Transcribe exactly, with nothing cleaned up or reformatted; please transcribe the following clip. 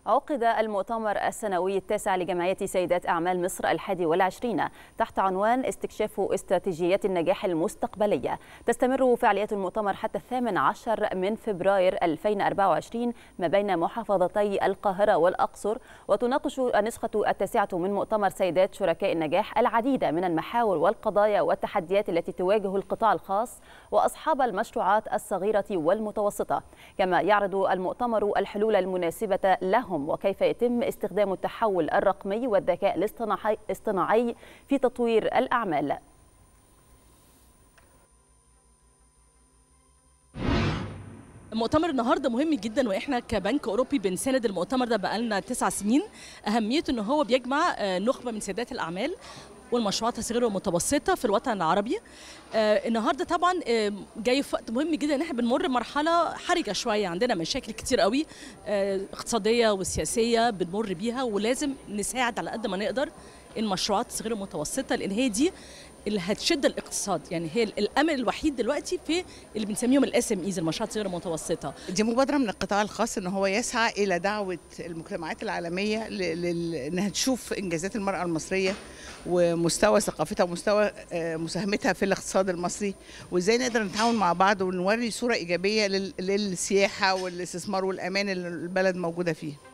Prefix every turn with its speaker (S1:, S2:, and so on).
S1: عقد المؤتمر السنوي التاسع لجمعية سيدات أعمال مصر الحادي والعشرين تحت عنوان استكشاف استراتيجيات النجاح المستقبلية. تستمر فعاليات المؤتمر حتى الثامن عشر من فبراير ألفين وأربعة وعشرين ما بين محافظتي القاهرة والأقصر، وتناقش النسخة التاسعة من مؤتمر سيدات شركاء النجاح العديد من المحاور والقضايا والتحديات التي تواجه القطاع الخاص وأصحاب المشروعات الصغيرة والمتوسطة. كما يعرض المؤتمر الحلول المناسبة لهم وكيف يتم استخدام التحول الرقمي والذكاء الاصطناعي في تطوير الأعمال.
S2: المؤتمر النهارده مهم جدا، واحنا كبنك اوروبي بنساند المؤتمر ده بقالنا تسع سنين. اهميته ان هو بيجمع نخبه من سيدات الاعمال والمشروعات الصغيره والمتوسطه في الوطن العربي. آه النهارده طبعا آه جاي في وقت مهم جدا ان احنا بنمر مرحله حرجه شويه، عندنا مشاكل كتير قوي آه اقتصاديه وسياسيه بنمر بيها، ولازم نساعد على قد ما نقدر المشروعات الصغيره والمتوسطه، لان هي دي اللي هتشد الاقتصاد. يعني هي الامل الوحيد دلوقتي في اللي بنسميهم الاس ام ايز، المشروعات الصغيره المتوسطه.
S3: دي مبادره من القطاع الخاص ان هو يسعى الى دعوه المجتمعات العالميه انها تشوف انجازات المراه المصريه ومستوى ثقافتها ومستوى مساهمتها في الاقتصاد المصري، وازاي نقدر نتعاون مع بعض ونوري صوره ايجابيه للسياحه والاستثمار والامان اللي البلد موجوده فيه.